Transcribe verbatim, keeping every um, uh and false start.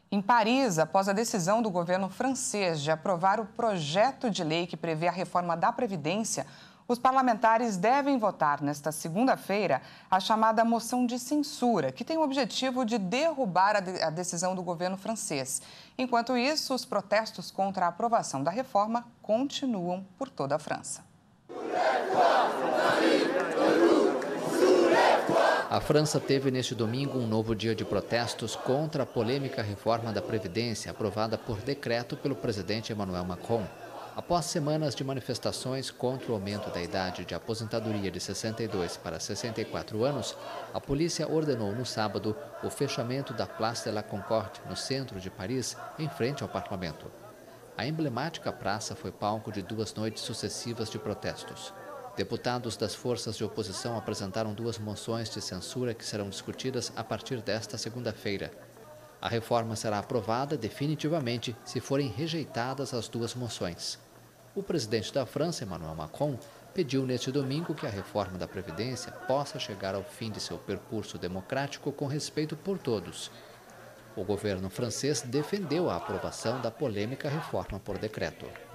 Em Paris, após a decisão do governo francês de aprovar o projeto de lei que prevê a reforma da Previdência, os parlamentares devem votar nesta segunda-feira a chamada moção de censura, que tem o objetivo de derrubar a, de a decisão do governo francês. Enquanto isso, os protestos contra a aprovação da reforma continuam por toda a França. A França teve neste domingo um novo dia de protestos contra a polêmica reforma da Previdência aprovada por decreto pelo presidente Emmanuel Macron. Após semanas de manifestações contra o aumento da idade de aposentadoria de sessenta e dois para sessenta e quatro anos, a polícia ordenou no sábado o fechamento da Place de la Concorde, no centro de Paris, em frente ao parlamento. A emblemática praça foi palco de duas noites sucessivas de protestos. Deputados das forças de oposição apresentaram duas moções de censura que serão discutidas a partir desta segunda-feira. A reforma será aprovada definitivamente se forem rejeitadas as duas moções. O presidente da França, Emmanuel Macron, pediu neste domingo que a reforma da Previdência possa chegar ao fim de seu percurso democrático com respeito por todos. O governo francês defendeu a aprovação da polêmica reforma por decreto.